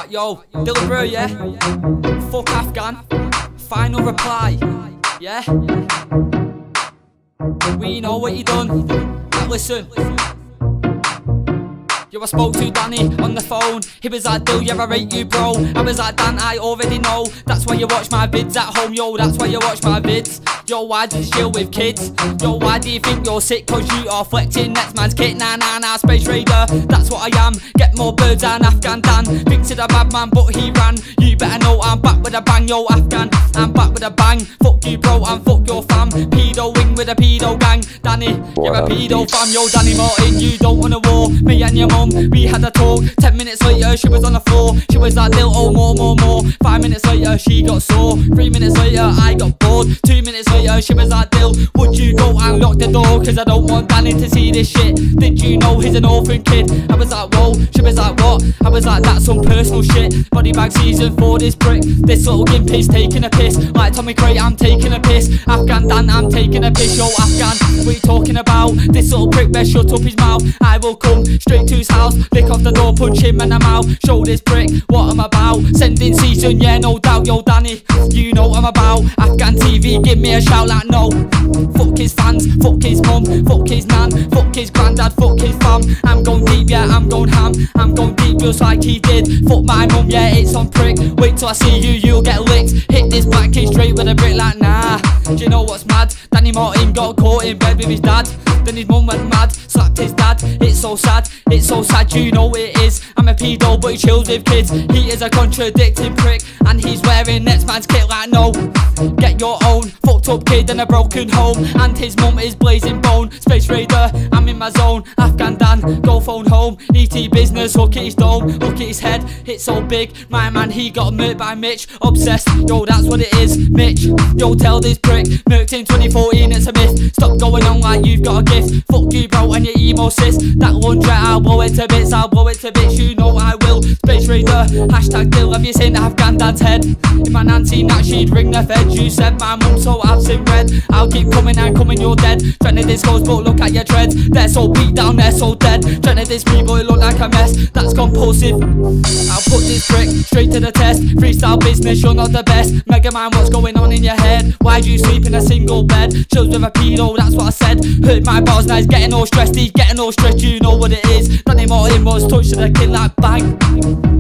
Right, yo, Dillabro, yeah? Fuck Afghan. Final reply, yeah? We know what you done. Now listen. Yo, I spoke to Danny on the phone. He was like, Dill, yeah, I rate you, bro. I was like, Dan, I already know. That's why you watch my vids at home, yo. That's why you watch my vids. Yo, why do you chill with kids? Yo, why do you think you're sick? Cause you are flexing next man's kit. Nah, nah, nah, Space Raider, that's what I am. Get more birds than Afghan Dan. Thinks it a bad man, but he ran. You better know I'm back with a bang, yo, Afghan. I'm back with a bang. Fuck you, bro, and fuck your fam. Pedo wing with a pedo gang. Danny, you're a pedo fam. Yo, Danny Martin, you don't want a war. Me and your mum, we had a talk. 10 minutes later, she was on the floor. She was like, Dill, oh, more. 5 minutes later, she got sore. 3 minutes later, I got bored. 2 minutes later, she was like, Dill, would you go and lock the door? Cause I don't want Danny to see this shit. Did you know he's an orphan kid? I was like, whoa. She was like, what? I was like, that's some personal shit. Body bag season for this prick. This little gimp is taking a piss. Like Tommy Cray, I'm taking a piss. Afghan Dan, I'm taking a piss. Yo, Afghan, what you talking about? This little prick best shut up his mouth. I will come straight to his house, lick off the door, punch him in the mouth. Show this prick what I'm about. Sending season, yeah, no doubt. Yo, Danny, you know what I'm about. Afghan TV, give me a shout like no. Fuck his fans, fuck his mum, fuck his nan, fuck his granddad, fuck his fam. I'm going deep, yeah, I'm going ham. I'm going deep just like he did. Fuck my mum, yeah, it's on prick. Wait till I see you, you'll get licked. Hit this black kid straight with a brick like nah. Do you know what's mad? Danny Martin got caught in bed with his dad. Then his mum went mad, slapped his dad. It's so sad, you know it is. I'm a pedo but he chills with kids. He is a contradicting prick, and he's wearing next man's kit like no. Get your own, fucked up kid in a broken home, and his mum is blazing bone. Space Raider, I'm in my zone. Afghan Dan, go phone home. ET business, look at his dome, look at his head, it's so big. My man, he got murked by Mitch. Obsessed, yo, that's what it is, Mitch. Yo, tell this prick, murked in 2014, it's a myth. Stop going on like you've got a gift. Fuck you, bro, and your emo sis. That laundry, I'll blow it to bits, I'll blow it to bits, you know I will. Space Raider, hashtag Dill, have you seen Afghan Dan's head? If my nan seen that, she'd ring the feds. You said my mum, so I've seen red. I'll keep coming and coming, you're dead. Trying to disclose, but look at your dreads. They're so beat down, they're so dead. Trying to diss me, but it look like a mess. That's compulsive. I'll put this prick straight to the test. Freestyle business, you're not the best. Mega Man, what's going on in your head? Why'd you sleep in a single bed? Chills with a pedo, that's what I said. Heard my bars, now he's getting all stressed. He's getting all stressed, you know what it is. Danny Martin was touched to the kid like bang.